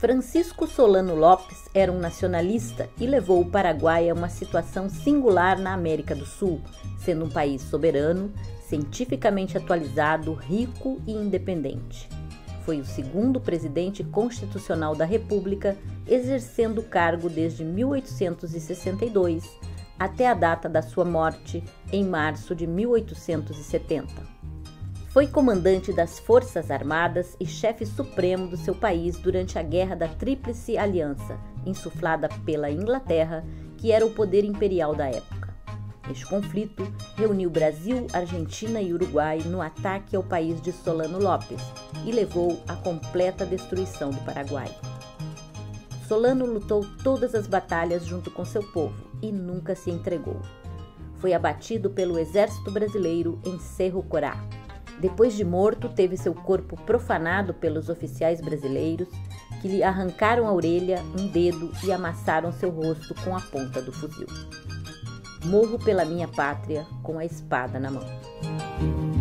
Francisco Solano Lopes era um nacionalista e levou o Paraguai a uma situação singular na América do Sul, sendo um país soberano, cientificamente atualizado, rico e independente. Foi o segundo presidente constitucional da República, exercendo o cargo desde 1862 até a data da sua morte, em março de 1870. Foi comandante das Forças Armadas e chefe supremo do seu país durante a Guerra da Tríplice Aliança, insuflada pela Inglaterra, que era o poder imperial da época. Este conflito reuniu Brasil, Argentina e Uruguai no ataque ao país de Solano Lopes e levou à completa destruição do Paraguai. Solano lutou todas as batalhas junto com seu povo e nunca se entregou. Foi abatido pelo exército brasileiro em Cerro Corá. Depois de morto, teve seu corpo profanado pelos oficiais brasileiros, que lhe arrancaram a orelha, um dedo e amassaram seu rosto com a ponta do fuzil. Morro pela minha pátria com a espada na mão.